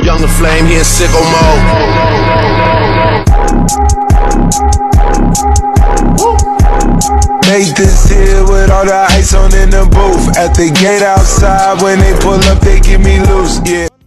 Young the Flame, he in sicko mode. Make this here with all the ice on in the booth. At the gate outside, when they pull up, they give me loose, yeah.